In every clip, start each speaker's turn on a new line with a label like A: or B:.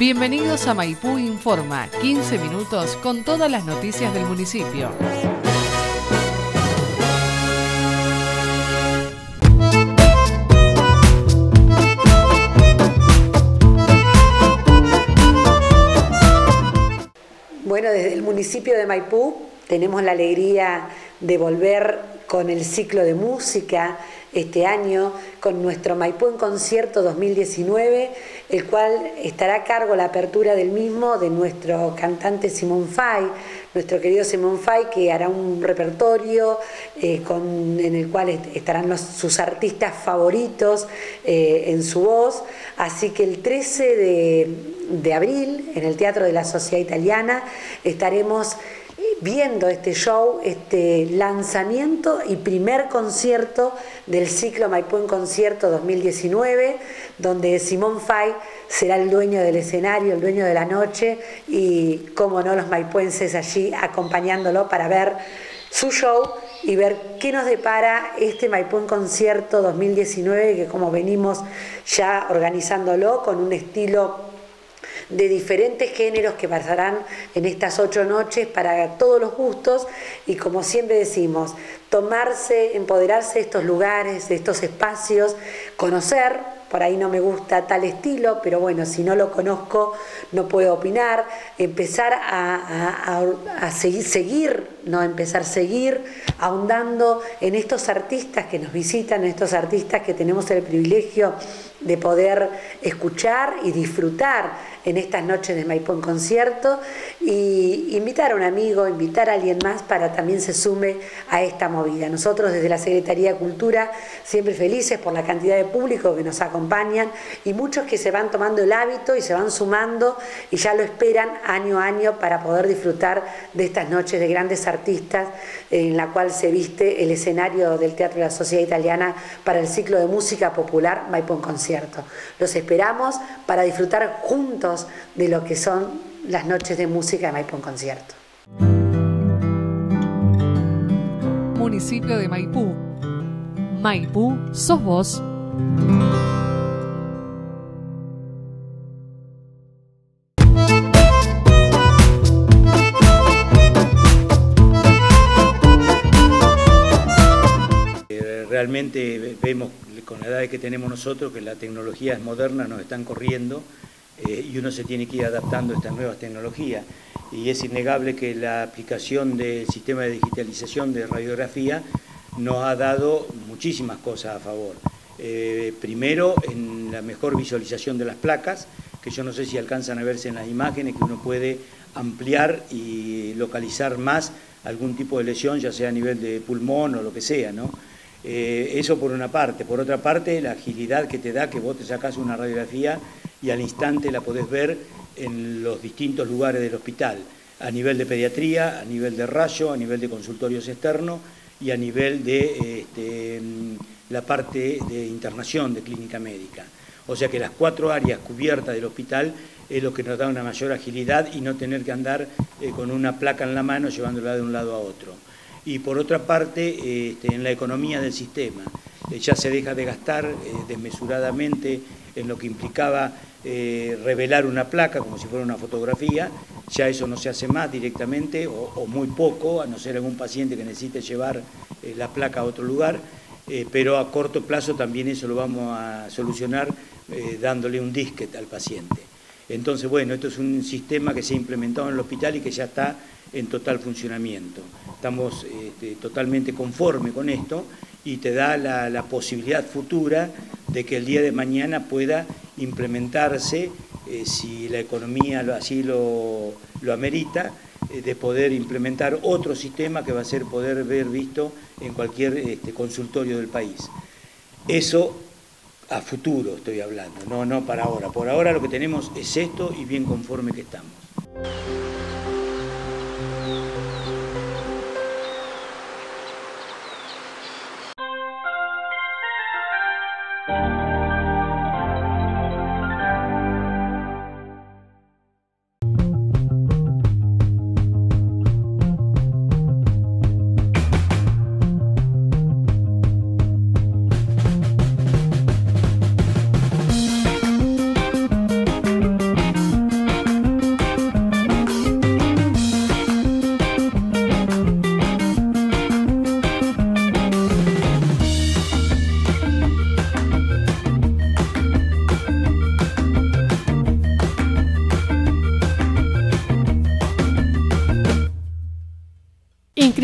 A: Bienvenidos a Maipú Informa, 15 minutos con todas las noticias del municipio.
B: Bueno, desde el municipio de Maipú tenemos la alegría de volver con el ciclo de música este año, con nuestro Maipú en Concierto 2019, el cual estará a cargo la apertura del mismo de nuestro cantante Simón Fay, nuestro querido Simón Fay, que hará un repertorio en el cual estarán sus artistas favoritos en su voz. Así que el 13 de abril, en el Teatro de la Sociedad Italiana, estaremos viendo este show, este lanzamiento y primer concierto del ciclo Maipú en Concierto 2019, donde Simón Fay será el dueño del escenario, el dueño de la noche, y cómo no, los maipuenses allí acompañándolo para ver su show y ver qué nos depara este Maipú en Concierto 2019, que como venimos ya organizándolo con un estilo de diferentes géneros que pasarán en estas 8 noches para todos los gustos, y como siempre decimos, empoderarse de estos lugares, de estos espacios, conocer. Por ahí no me gusta tal estilo, pero bueno, si no lo conozco no puedo opinar, empezar a seguir ahondando en estos artistas que nos visitan, en estos artistas que tenemos el privilegio de poder escuchar y disfrutar en estas noches de Maipú en Concierto, y invitar a un amigo, invitar a alguien más para también se sume a esta movida. Nosotros desde la Secretaría de Cultura siempre felices por la cantidad de público que nos acompañan y muchos que se van tomando el hábito y se van sumando y ya lo esperan año a año para poder disfrutar de estas noches de grandes artistas en la cual se viste el escenario del Teatro de la Sociedad Italiana para el ciclo de música popular Maipú en Concierto. Los esperamos para disfrutar juntos de lo que son las noches de música de Maipú en Concierto.
A: Municipio de Maipú. Maipú, sos vos.
C: Realmente vemos con la edad que tenemos nosotros que las tecnologías modernas nos están corriendo y uno se tiene que ir adaptando a estas nuevas tecnologías. Y es innegable que la aplicación del sistema de digitalización de radiografía nos ha dado muchísimas cosas a favor. Primero, en la mejor visualización de las placas, que yo no sé si alcanzan a verse en las imágenes, que uno puede ampliar y localizar más algún tipo de lesión, ya sea a nivel de pulmón o lo que sea, ¿no? Eso por una parte. Por otra parte, la agilidad que te da que vos te sacás una radiografía y al instante la podés ver en los distintos lugares del hospital, a nivel de pediatría, a nivel de rayo, a nivel de consultorios externos y a nivel de la parte de internación de clínica médica. O sea que las 4 áreas cubiertas del hospital es lo que nos da una mayor agilidad y no tener que andar con una placa en la mano llevándola de un lado a otro. Y por otra parte, en la economía del sistema, ya se deja de gastar desmesuradamente en lo que implicaba revelar una placa como si fuera una fotografía. Ya eso no se hace más directamente o muy poco, a no ser algún paciente que necesite llevar la placa a otro lugar, pero a corto plazo también eso lo vamos a solucionar dándole un disquete al paciente. Entonces, bueno, esto es un sistema que se ha implementado en el hospital y que ya está en total funcionamiento. Estamos totalmente conformes con esto y te da la posibilidad futura de que el día de mañana pueda implementarse, si la economía así lo amerita, de poder implementar otro sistema que va a ser poder ver visto en cualquier consultorio del país. Eso a futuro estoy hablando, no para ahora. Por ahora lo que tenemos es esto y bien conforme que estamos.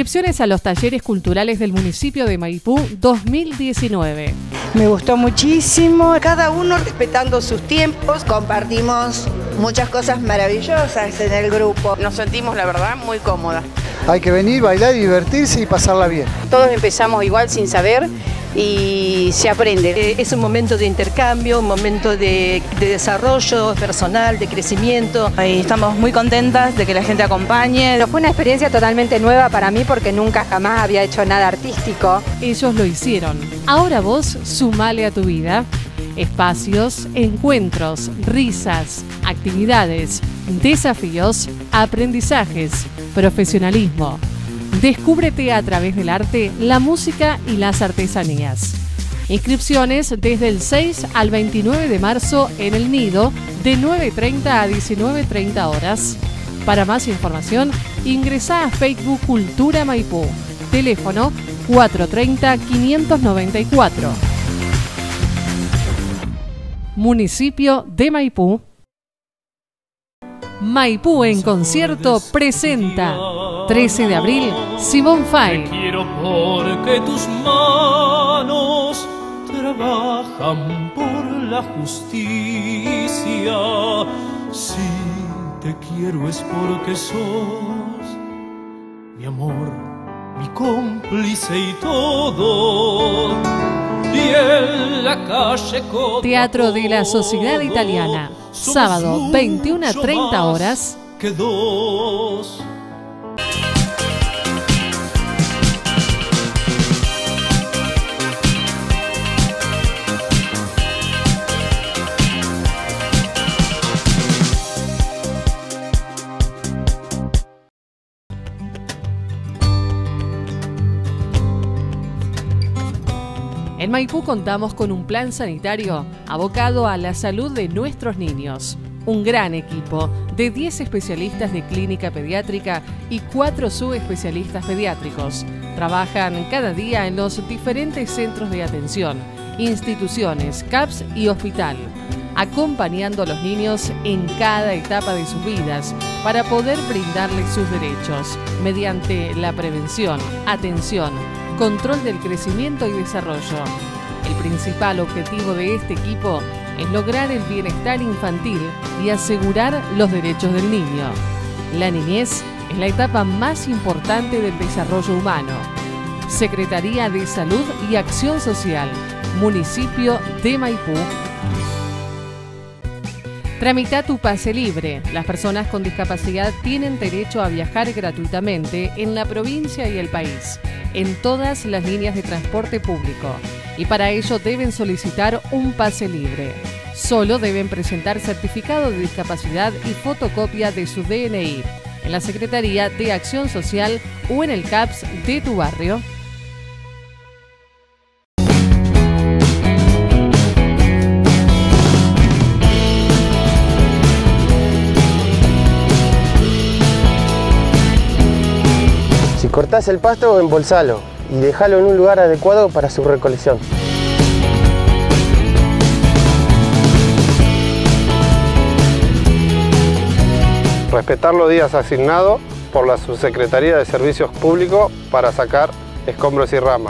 A: Inscripciones a los talleres culturales del municipio de Maipú 2019.
D: Me gustó muchísimo, cada uno respetando sus tiempos.
E: Compartimos muchas cosas maravillosas en el grupo.
F: Nos sentimos, la verdad, muy cómodas.
G: Hay que venir, bailar, divertirse y pasarla bien.
F: Todos empezamos igual sin saber y se aprende.
D: Es un momento de intercambio, un momento de desarrollo personal, de crecimiento.
H: Y estamos muy contentas de que la gente acompañe.
I: Pero fue una experiencia totalmente nueva para mí porque nunca jamás había hecho nada artístico.
A: Ellos lo hicieron. Ahora vos sumale a tu vida. Espacios, encuentros, risas, actividades, desafíos, aprendizajes, profesionalismo. Descúbrete a través del arte, la música y las artesanías. Inscripciones desde el 6 al 29 de marzo en El Nido, de 9:30 a 19:30 horas. Para más información, ingresá a Facebook Cultura Maipú. Teléfono 430-594. Municipio de Maipú. Maipú en concierto presenta 13 de abril, Simón Fay.
J: Te quiero porque tus manos trabajan por la justicia. Si te quiero es porque sos mi amor, mi cómplice y todo. Y en la calle
A: Teatro de la Sociedad Italiana, sábado 21 a 30 horas.
J: Que dos.
A: En Maipú contamos con un plan sanitario abocado a la salud de nuestros niños. Un gran equipo de 10 especialistas de clínica pediátrica y 4 subespecialistas pediátricos. Trabajan cada día en los diferentes centros de atención, instituciones, CAPS y hospital, acompañando a los niños en cada etapa de sus vidas para poder brindarles sus derechos mediante la prevención, atención, control del crecimiento y desarrollo. El principal objetivo de este equipo es lograr el bienestar infantil y asegurar los derechos del niño. La niñez es la etapa más importante del desarrollo humano. Secretaría de Salud y Acción Social, Municipio de Maipú. Tramita tu pase libre. Las personas con discapacidad tienen derecho a viajar gratuitamente en la provincia y el país, en todas las líneas de transporte público. Y para ello deben solicitar un pase libre. Solo deben presentar certificado de discapacidad y fotocopia de su DNI en la Secretaría de Acción Social o en el CAPS de tu barrio.
K: Si cortás el pasto, embolsalo y dejalo en un lugar adecuado para su recolección.
L: Respetar los días asignados por la Subsecretaría de Servicios Públicos para sacar escombros y ramas.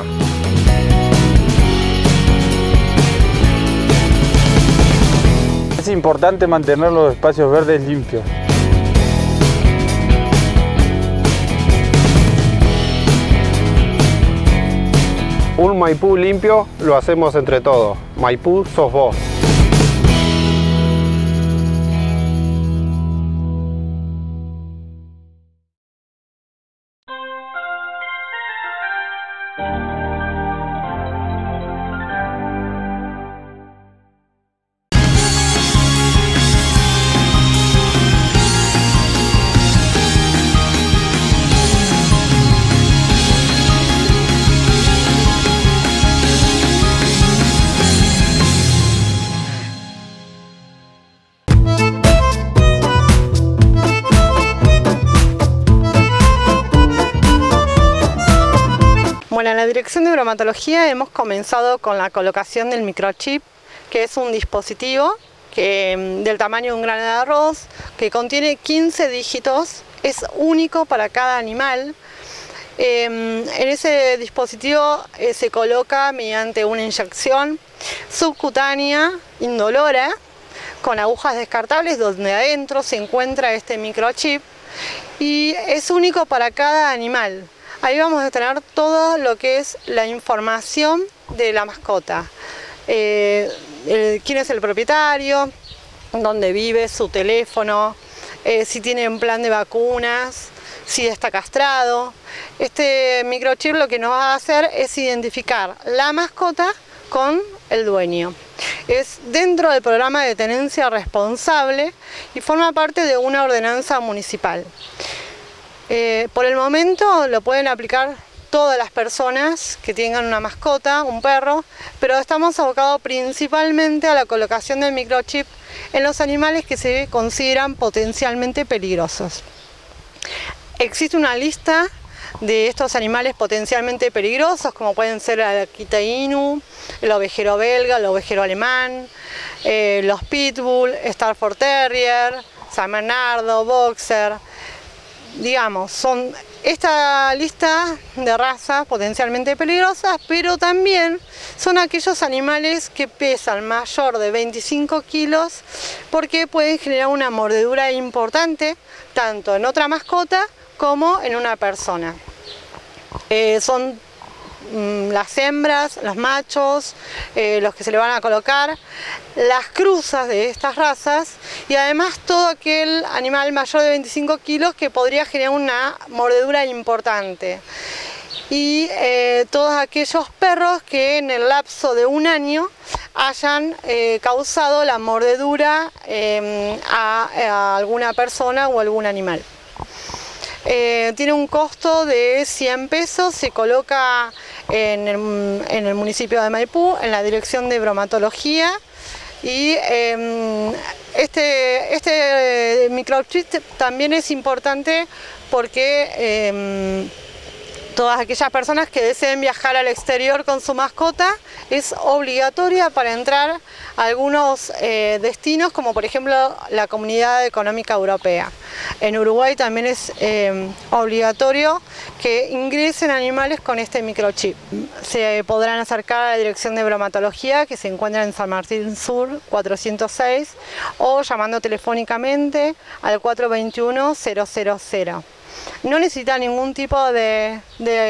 M: Es importante mantener los espacios verdes limpios.
L: Un Maipú limpio lo hacemos entre todos. Maipú sos vos.
N: Bueno, en la Dirección de Bromatología hemos comenzado con la colocación del microchip, que es un dispositivo del tamaño de un grano de arroz, que contiene 15 dígitos, es único para cada animal En ese dispositivo se coloca mediante una inyección subcutánea indolora con agujas descartables, donde adentro se encuentra este microchip y es único para cada animal. Ahí vamos a tener todo lo que es la información de la mascota. Quién es el propietario, dónde vive, su teléfono, si tiene un plan de vacunas, si está castrado. Este microchip lo que nos va a hacer es identificar la mascota con el dueño. Es dentro del programa de tenencia responsable y forma parte de una ordenanza municipal. Por el momento lo pueden aplicar todas las personas que tengan una mascota, un perro, pero estamos abocados principalmente a la colocación del microchip en los animales que se consideran potencialmente peligrosos. Existe una lista de estos animales potencialmente peligrosos, como pueden ser el Akita Inu, el ovejero belga, el ovejero alemán, los pitbull, Stafford Terrier, San Bernardo, boxer. Digamos, son esta lista de razas potencialmente peligrosas, pero también son aquellos animales que pesan mayor de 25 kilos porque pueden generar una mordedura importante tanto en otra mascota como en una persona. Son las hembras, los machos, los que se le van a colocar, las cruzas de estas razas y además todo aquel animal mayor de 25 kilos que podría generar una mordedura importante. Y todos aquellos perros que en el lapso de un año hayan causado la mordedura a alguna persona o algún animal. Tiene un costo de 100 pesos, se coloca en el municipio de Maipú, en la dirección de bromatología, y este microchip también es importante porque todas aquellas personas que deseen viajar al exterior con su mascota es obligatoria para entrar a algunos destinos, como por ejemplo la Comunidad Económica Europea. En Uruguay también es obligatorio que ingresen animales con este microchip. Se podrán acercar a la dirección de bromatología que se encuentra en San Martín Sur 406 o llamando telefónicamente al 421-000. No necesita ningún tipo de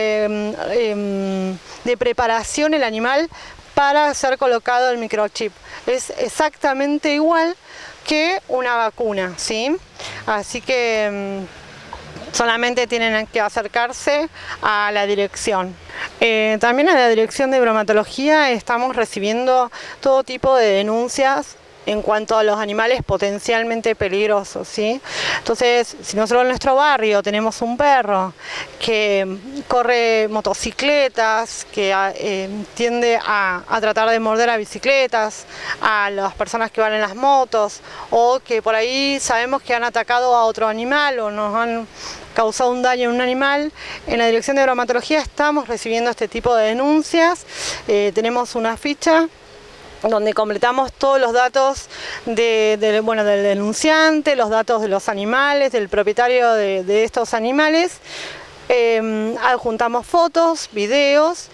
N: preparación el animal para ser colocado el microchip. Es exactamente igual que una vacuna, ¿sí? Así que solamente tienen que acercarse a la dirección. También a la dirección de bromatología estamos recibiendo todo tipo de denuncias en cuanto a los animales potencialmente peligrosos, ¿sí? Entonces, si nosotros en nuestro barrio tenemos un perro que corre motocicletas, que tiende a tratar de morder a bicicletas, a las personas que van en las motos, o que por ahí sabemos que han atacado a otro animal o nos han causado un daño en un animal, en la dirección de bromatología estamos recibiendo este tipo de denuncias. Tenemos una ficha donde completamos todos los datos del denunciante, los datos de los animales, del propietario de estos animales. Adjuntamos fotos, videos,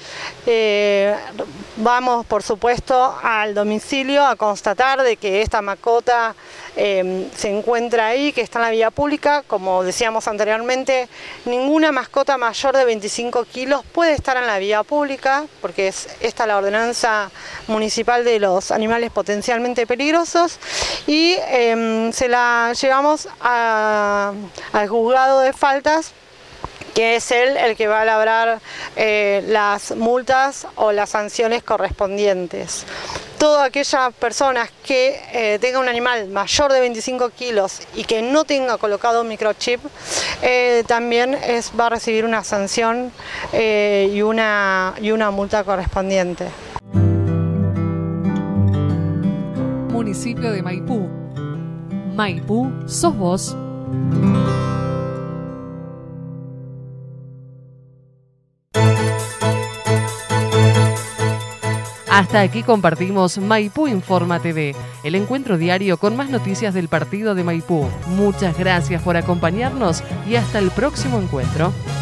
N: vamos por supuesto al domicilio a constatar de que esta mascota se encuentra ahí, que está en la vía pública. Como decíamos anteriormente, ninguna mascota mayor de 25 kilos puede estar en la vía pública, porque es esta la ordenanza municipal de los animales potencialmente peligrosos, y se la llevamos al juzgado de faltas, que es el que va a labrar las multas o las sanciones correspondientes. Todas aquellas personas que tengan un animal mayor de 25 kilos y que no tenga colocado un microchip, también va a recibir una sanción y una multa correspondiente.
A: Municipio de Maipú. Maipú, sos vos. Hasta aquí compartimos Maipú Informa TV, el encuentro diario con más noticias del partido de Maipú. Muchas gracias por acompañarnos y hasta el próximo encuentro.